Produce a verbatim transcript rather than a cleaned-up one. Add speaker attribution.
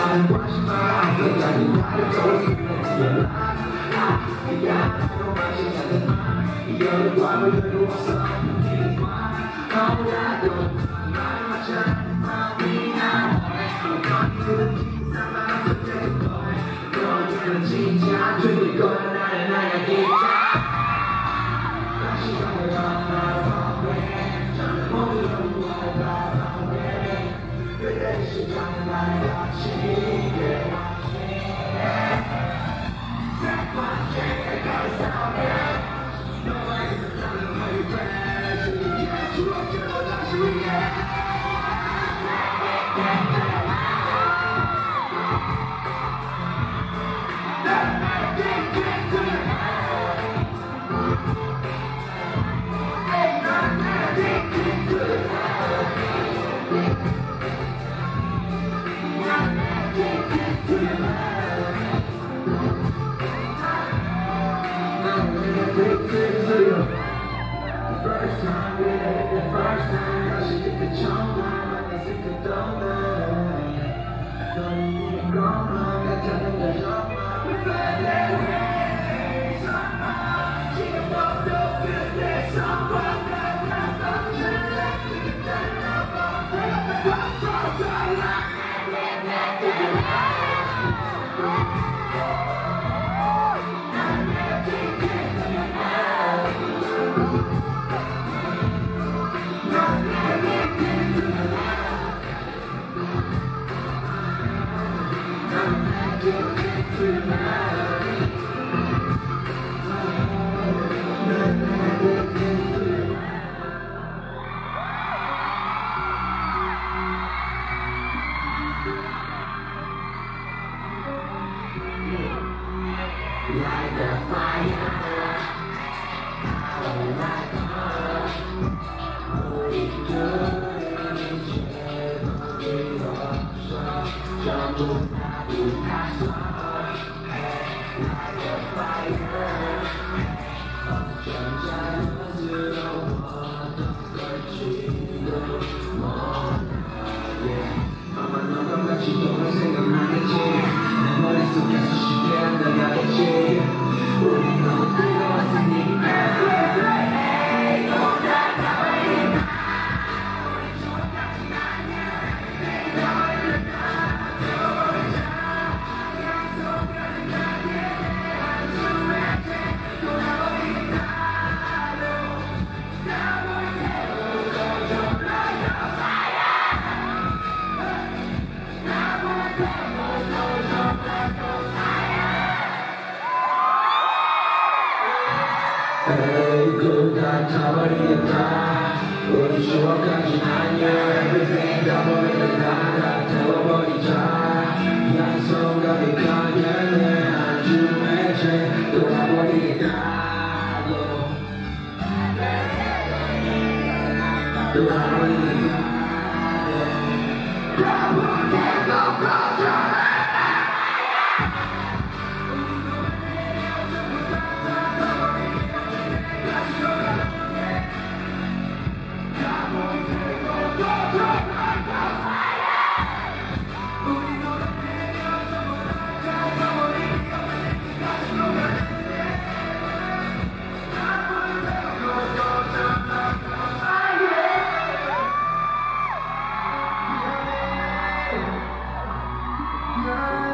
Speaker 1: 많은 관심만 굉장히 나를 좋습니다. 야야로 마시자는 말 이겨를 과을 열고 왔어 너무나도 말 맞춰 마음이나 너희들은 진짜만 속에서 너희들은 진짜 죽일 거야 나는 나야 기타 다시 가려가 저는 모두 영원하다 그대 시간은 나의 같이 First time, yeah, the first time I should get the chunk on I think I don't know Don't need to go on, I tell them to jump on We find that way, somehow 지금 너도 그대 someone that I'm not sure that you can turn up on Bring up the clock, cross our line Get back to the line I'm ready to get to the line Like a fire, oh my God, 우리 둘이 이제 거기 없어 전부 다 불탔어 Like a fire, 어쩜 자연스러웠던 걸지도 몰라 아마 너가 같이 동안 생각나겠지 내 머릿속에서 쉽게 안 나가겠지 우리 너무 뜨거웠으니까 Hey, 너나 가만히 우리 추억같은 아니야 내 너를 가져버리자 약속하는 가게 한숨에 돌아버린다 나머지 태우고 좀 like a fire 나머지 태우고 좀 like a fire 에이 그다 타버리겠다 우리 추억까지 아니야 Everything 다 버리겠다 다 태워버리자 약속 가득하게 내 한줌에 제 돌아버리겠다 돌아버리겠다 가보겠다 가자 Yeah.